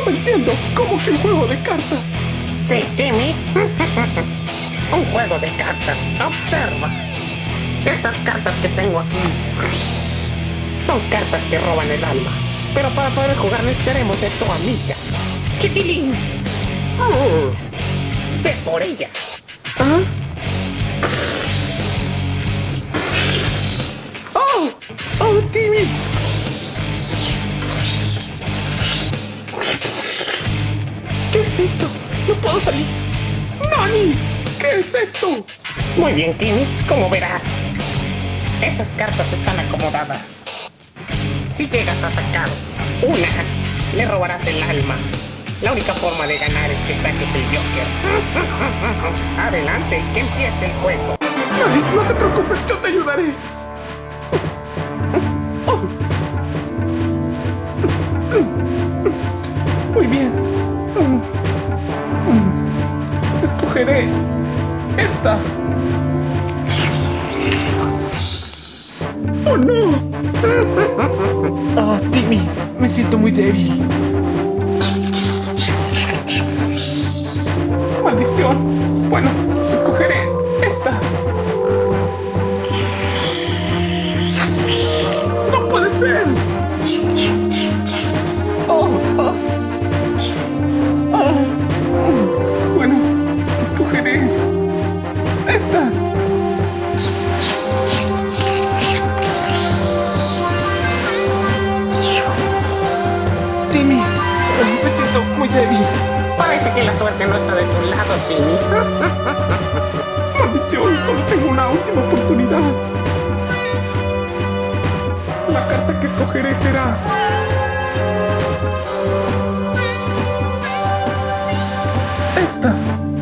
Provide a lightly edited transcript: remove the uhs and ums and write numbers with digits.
No entiendo. ¿Cómo que un juego de cartas? Sí, Timmy. Un juego de cartas. Observa. Estas cartas que tengo aquí son cartas que roban el alma. Pero para poder jugar necesitaremos de tu amiga, Chiquilín. Ve por ella. ¿Ah? ¡Oh! ¡Oh, Timmy! ¿Qué es esto? ¡No puedo salir! ¡Nani! ¿Qué es esto? Muy bien, Timmy. Como verás, esas cartas están acomodadas. Si llegas a sacar unas, le robarás el alma. La única forma de ganar es que saques el Joker. Adelante, que empiece el juego. Nani, no te preocupes, yo te ayudaré. Oh. Muy bien. Escogeré esta. ¡Oh, no! Oh, Timmy, me siento muy débil. ¡Maldición! Bueno, escogeré esta. ¡No puede ser! ¡Oh! ¡Oh! ¡Oh! Bueno, escogeré esta. Timmy, me siento muy débil. Parece que la suerte no está de tu lado, Timmy. ¡Maldición! Solo tengo una última oportunidad. La carta que escogeré será... esta.